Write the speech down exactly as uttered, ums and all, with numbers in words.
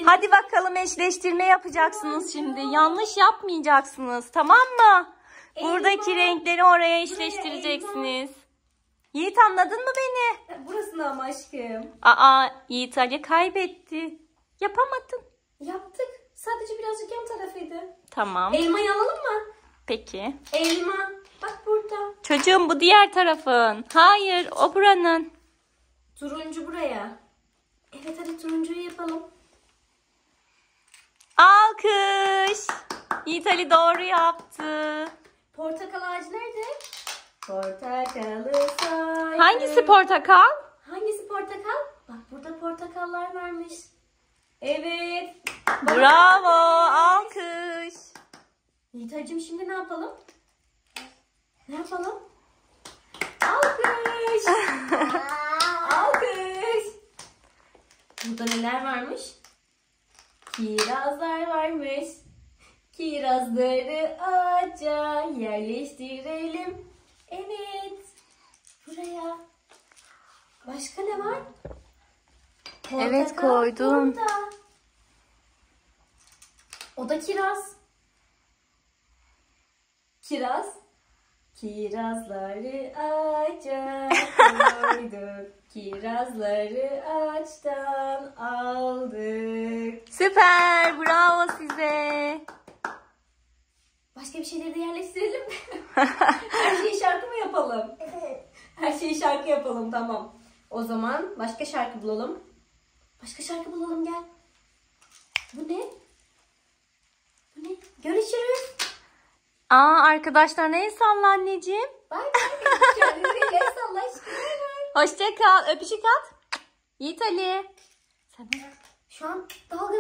Hadi bakalım eşleştirme yapacaksınız şimdi. Yanlış yapmayacaksınız, tamam mı? Buradaki elma. Renkleri oraya eşleştireceksiniz. Yiğit, anladın mı beni? Burasını ama aşkım. Aa, Yiğit Ali kaybetti. Yapamadın. Yaptık. Sadece birazcık yan tarafıydı. Tamam. Elmayı alalım mı? Peki. Elma. Bak burada. Çocuğum, bu diğer tarafın. Hayır, o buranın. Turuncu buraya. Evet, hadi turuncuyu yapalım. Alkış. Yiğit Ali doğru yaptı. Portakal ağacı nerede? Portakalı saydım. Hangisi portakal? Hangisi portakal? Bak burada portakallar varmış. Evet. Bravo. Alkış. Yiğitacığım, şimdi ne yapalım? Ne yapalım? Alkış. Alkış. Burada neler varmış? Kirazlar varmış. Kirazları ağaca yerleştirelim. Evet. Buraya. Başka ne var? Portakal Evet, koydum. burada. O da kiraz. Kiraz. Kirazları ağaca koyduk. Kirazları ağaçtan aldık. Süper. Bravo size. Başka bir şeyleri de yerleştirelim mi? Her şeyi şarkı mı yapalım? Her şeyi şarkı yapalım, tamam. O zaman başka şarkı bulalım. Başka şarkı bulalım, gel. Bu ne? Bu ne? Görüşürüz. Aa, arkadaşlar el salla anneciğim. Bay bay. Kendinize el salla aşkım. Hoşça kal. Öpücük at. Yiğit Ali. Sen Şu an dalga